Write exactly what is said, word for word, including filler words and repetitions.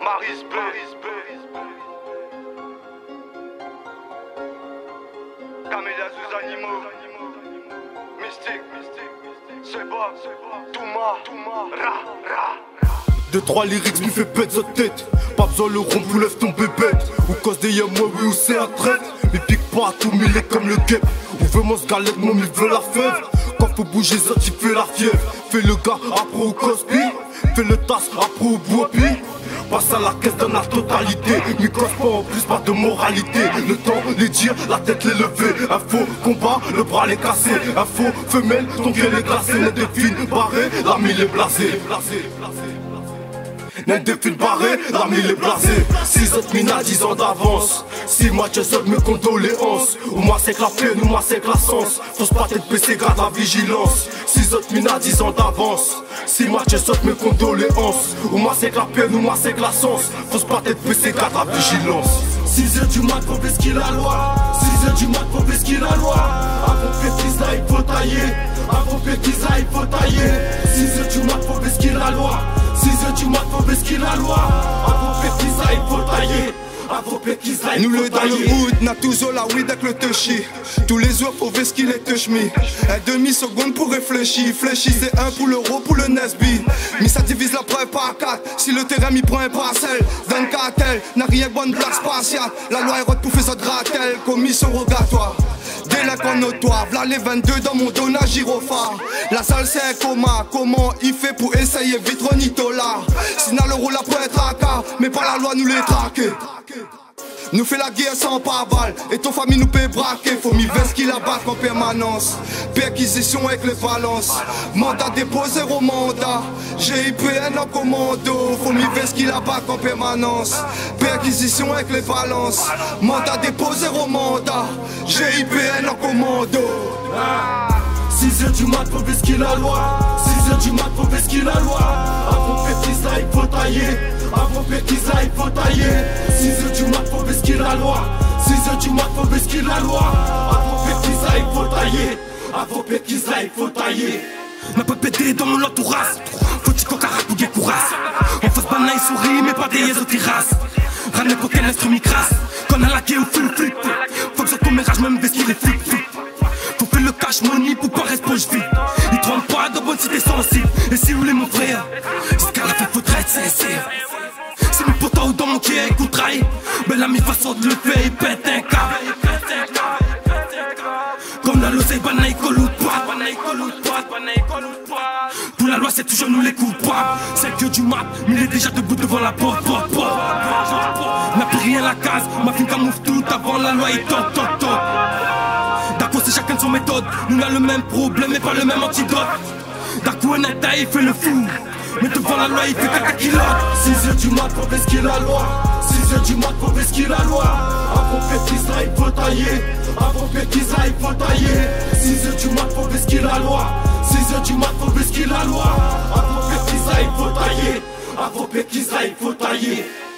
Maris B. Camélia sous animaux. Mystique, Seba, Touma, Touma, Ra, Ra. Deux trois lyrics lui fait pète sa tête. Pas besoin le rond pour lève ton bébête. Ou cause des y'a moi oui ou c'est un traite. Mais pique pas à tout mille comme le guêpe. On veut mon sgalette, mon il veut la fève. Quand faut bouger ça tu fais la fièvre. Fais le gars après au Cosby. Fais le tasse après au Boapi. Passe à la caisse dans la totalité. Mais cause pas en plus, pas de moralité. Le temps, les dire, la tête les lever. Un faux combat, le bras les cassé. Un faux femelle, ton pied les glacé. N'est des fines barrées, la mille est blasée. N'est des fines barrées, la mille est blasée. Six autres mines à dix ans d'avance. Six matchs seuls mes condoléances. Ou moi c'est que la peine, ou moi c'est que la sens. Fausse pas tête baissée, garde la vigilance. Six autres mines à dix ans d'avance. Six matchs seuls mes condoléances. Ou moi c'est que la peine, ou moi c'est que la sens. Fausse pas tête baissée, garde la vigilance. Six heures du mat, faut besquer la loi. Six heures du mat, faut besquer la loi. Avant Pétisa, il faut tailler. Avant Pétisa, il faut tailler. Six heures du mat, faut besquer la loi. Six heures du mat, faut besquer la loi. Avant Pétisa, il faut tailler. Avant Pétisa, il faut tailler. Nous le dans le hood, n'a toujours la weed avec le touchy. Tous les jours, faut vesquer les touch me. Un demi-seconde pour réfléchir. Fléchis, c'est un pour l'euro, pour le Nesby. Mais ça divise la preuve par quatre. Si le terrain m'y prend un parcelle, d'un cartel, n'a rien que bonne blague spatiale. La loi est pour faire ça de ratel, commission rogatoire. Délinquant notoire, v'là les vingt-deux dans mon don à gyrophare. La salle c'est un coma, comment il fait pour essayer vite Ronitola. Sinon le rôle peut être à cas, mais pas la loi nous les traquer. Nous fait la guerre sans pare-balles, et ton famille nous peut braquer. Faut m'y veste qui la battre en permanence. Perquisition avec les balances. Mandat déposé au mandat. G I P N en commando. Faut m'y veste qui la battre en permanence. Perquisition avec les balances. Mandat déposé au mandat. G I P N en commando. Six heures du mat, faut besquer la loi. Six heures du mat, faut besquer la loi. Avant Pétisa, il faut tailler. Avant Pétisa, il faut tailler. Six heures du mat, faut besquer la loi. Six heures du mat, faut besquer la loi. Avant Pétisa, il faut tailler. Avant Pétisa, il faut tailler. N'a pas pété dans mon entourage. Faut-il qu'on caractère pour guet courage. En face banane souris, mais pas des yeux aux terrasses. Ramenez pour qu'elle instrument crasse. Qu'on a laqué ou flip flip. Faut que ça commérage, même vestir les flip flip. Faut faire le cash money pour pas rester poche vide. Il trompe pas de bonne cité sensible. Et si vous voulez mon frère, jusqu'à la fin faudrait être sincère. C'est mes potos ou dans mon qui écoute trahi. Ben la mi façon de le faire, il pète un câble. Comme la loi c'est banaï colou de poids. Pour la loi c'est toujours nous les coupables. C'est que du mat, mais il est déjà debout devant la porte, porte, porte. N'a plus rien la case, ma fille camoufle tout avant la loi il toc, toc, toc. D'accord c'est chacun de son méthode. Nous on a le même problème mais pas le même antidote. D'accord un état il fait le fou. Mais devant la loi il fait caca qui l'autre. Six heures du mat, faut besquer la loi. Six heures du mat, faut besquer la loi. Avant Pétisa, il faut tailler. Avant Pétisa, il faut tailler. Six heures du mat, faut besquer la loi. Six heures du mat, faut besquer la loi. Avant Pétisa, il faut tailler. Avant Pétisa, il faut tailler.